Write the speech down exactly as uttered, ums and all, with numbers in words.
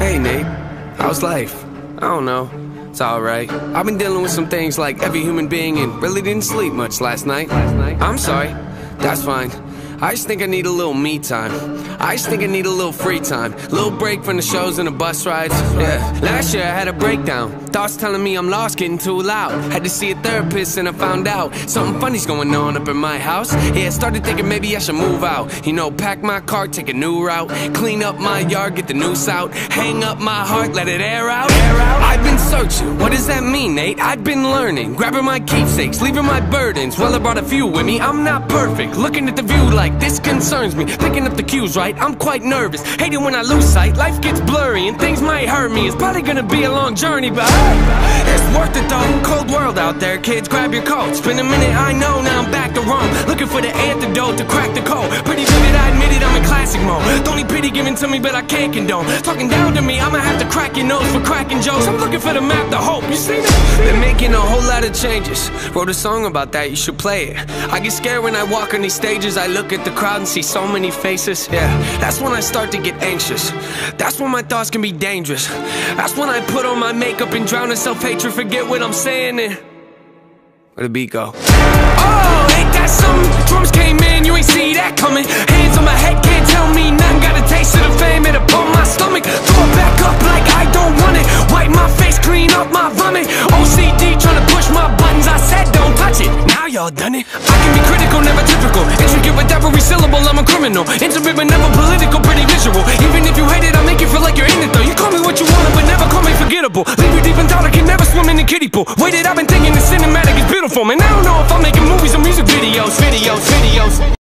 Hey Nate, how's life? I don't know, it's alright. I've been dealing with some things like every human being and really didn't sleep much last night. I'm sorry, that's fine. I just think I need a little me time. I just think I need a little free time. Little break from the shows and the bus rides. Yeah. Last year I had a breakdown. Thoughts telling me I'm lost, getting too loud. Had to see a therapist and I found out something funny's going on up in my house. Yeah, started thinking maybe I should move out. You know, pack my car, take a new route. Clean up my yard, get the noose out. Hang up my heart, let it air out. Air out. I've been searching, what does that mean, Nate? I've been learning, grabbing my keepsakes, leaving my burdens. Well, I brought a few with me, I'm not perfect. Looking at the view like this concerns me. Picking up the cues right, I'm quite nervous. Hate it when I lose sight, life gets blurry and things might hurt me. It's probably gonna be a long journey, but hey, it's worth it though. Cold world out there, kids, grab your coats. Been a minute, I know, now I'm back to Rome. Looking for the antidote to crack the code. Pretty vivid, I admit it, I'm in classic mode. Don't need pity given to me, but I can't condone. Talking down to me, I'ma have to crack your nose for cracking jokes. I'm looking for the map, the hope, you see that? Been making a whole lot of changes. Wrote a song about that, you should play it. I get scared when I walk on these stages. I look at the crowd and see so many faces. Yeah, that's when I start to get anxious. That's when my thoughts can be dangerous. That's when I put on my makeup and drown in self-hatred. Forget what I'm saying and where the beat go? Oh, ain't that something? Drums came in, you ain't see that coming. Hands on my head, can't tell me nothing. Got a taste of the fame, it upon my stomach. Throw it back up like I don't want it. Wipe my face, clean up my vomit. O C D trying to push my buttons. I said don't touch it, now y'all done it. I can be critical, never typical. Intricate with every syllable, I'm a criminal. Intimate but never political, pretty visual. Even if you hate it, I make you feel like you're in it though. You call me what you want, but never call me forgettable. Leave you deep in thought, I can never swim in the kiddie pool. Waited, I've been thinking the cinematic is beautiful. Man, I don't know if I'm making movies or music videos, videos, videos.